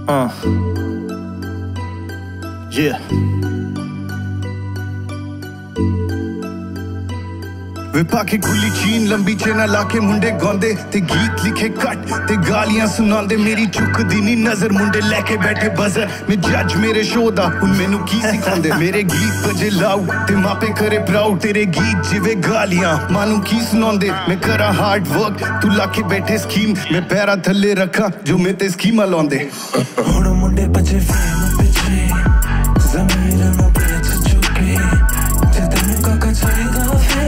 Yeah. वे पाके खुली चीन लंबी चेना लाके मुंडे गांदे ते गीत लिखे कट ते गालियां सुनांदे मेरी झुकदी नी नजर मुंडे लेके बैठे बजर मैं जज मेरे शो दा हुन मैनू की सिखांदे मेरे गीत बजे लाउड ते मापे करे प्राउड तेरे गीत जिवे गालियां मानू की सुनांदे मैं करा हार्ड वर्क तू लाके बैठे स्कीम मैं पैरा थल्ले रखा जो मैं ते स्कीमा लांदे हुण मुंडे बजे फेम पिछे ज़मीर में बेच चुके जे तैनू काका चाहिदा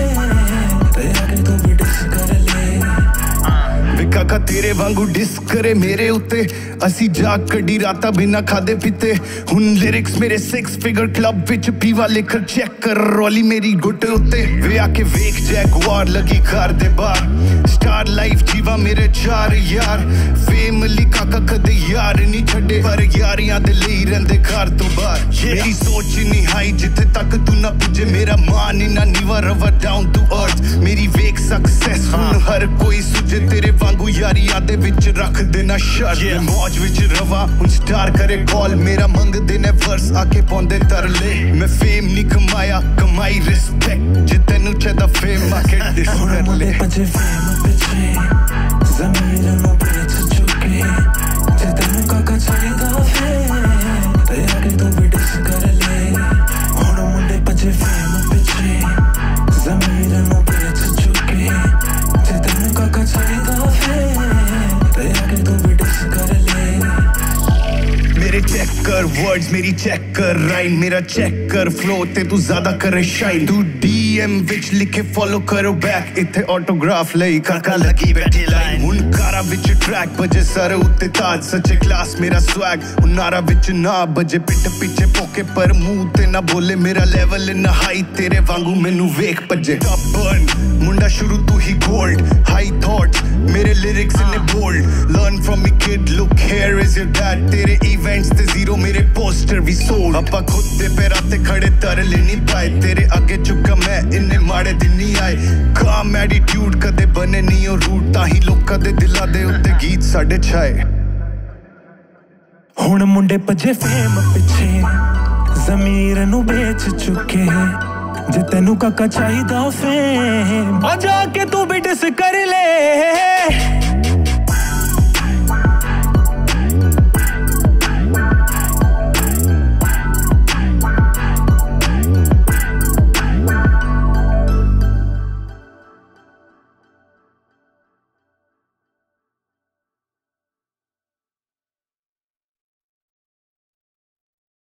काका तेरे वांगू डिस करे मेरे उत्ते असी जाग कड़ी राता बिना खादे पीते हुन लिरिक्स मेरे 6 फिगर क्लब विच पीवा लेकर चेक कर रोली मेरी गुट उत्ते वे आके वेख जैगवार लगी कार दे बार स्टार लाइफ जीवा मेरे 4 यार फैमिली काका कदे यार नहीं छड़े पर यारियां दे लेई रंदे घर तो बाहर मेरी सोच नहीं हाई जिथे तक तू ना पुजे मेरा मान ना नीवा रवा डाउन टू अर्थ मेरी वेख सक्सेस हुन हर कोई सुझे तेरे वांगू यारियां दे विच रख देना शर्त मैं मौज विच रवा हुन स्टार करे कॉल मेरा मंगदे ने वर्स आके पौंदे तरले मैं फेम नहीं कमाया कमाई रिस्पेक्ट जे तैनू चाहदा फेम आके डिस कर ले बजे फेम पिछे ज़मीर में बेच चुके जे तैनू काका चाहिदा फेम ते आके तू भी डिस कर ले हुण मुंडे बजे फेम पिछे ज़मीर में बेच चुके जे तैनू काका चाहिदा फेम ते आके तू भी डिस कर ले मेरे चेक कर वर्ड्स मेरी चेक कर राइम मेरा चेक कर फ्लो ते तू ज्यादा करे शाइन तू डीएम विच लिखे फॉलो करो बैक इथे ऑटोग्राफ लई काका लगी बैठी लाइन हुन कारा विच ट्रैक बजे सर उत्ते ताज सच्चे क्लास मेरा स्वैग हुन नारा विच ना बजे पिट पीछे पोके पर मुंह ते ना बोले मेरा लेवल इन हाई तेरे वांगू मेनू वेख पजे टॉप बर्न मुंडा शुरू तू ही गोल्ड हाई थॉट्स मेरे lyrics in bold learn from me kid look here is your dad तेरे इवेंट्स ते जीरो मेरे पोस्टर भी सोल्ड अपा खुद दे पैरां ते खड़े तरले नहीं पाए तेरे आगे चुका मैं इन्ने माड़े दिन नहीं आए काम एटीट्यूड कदे बने नहीं ओ रूट ताही लोकां दे दिलां दे उत्ते गीत साडे छाए हुण मुंडे भजे फेम पिछे ज़मीर नू बेच चुके जे तैनू काका चाहिदा फेम आ जाके तू भी डिस कर ले